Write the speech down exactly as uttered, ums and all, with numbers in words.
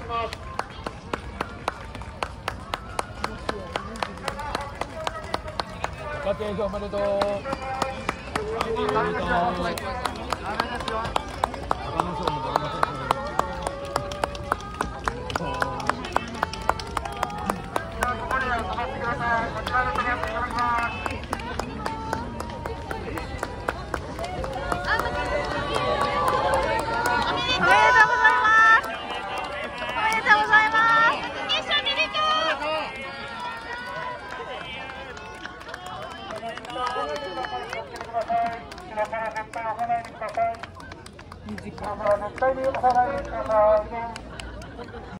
家庭表おめでとう。おめでとう。他の人も誰もせん。絶対に押さないでください。